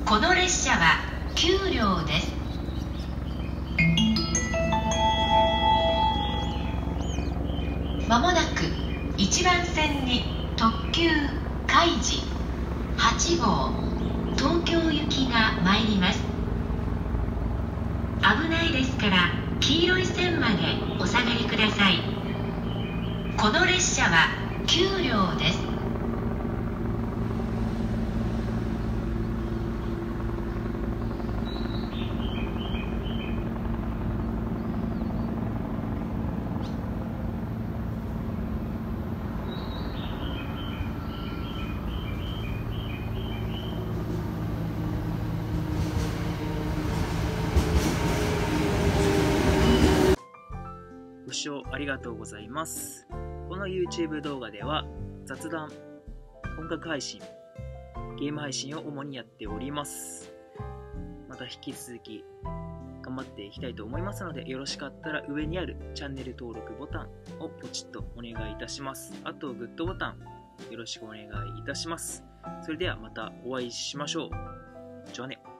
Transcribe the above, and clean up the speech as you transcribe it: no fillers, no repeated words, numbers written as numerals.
この列車は9両です。まもなく1番線に特急かいじ8号東京行きが参ります。危ないですから黄色い線までお下がりください。この列車は9両です。 ご視聴ありがとうございます。この YouTube 動画では雑談、音楽配信、ゲーム配信を主にやっております。また引き続き頑張っていきたいと思いますので、よろしかったら上にあるチャンネル登録ボタンをポチッとお願いいたします。あとグッドボタンよろしくお願いいたします。それではまたお会いしましょう。じゃあね。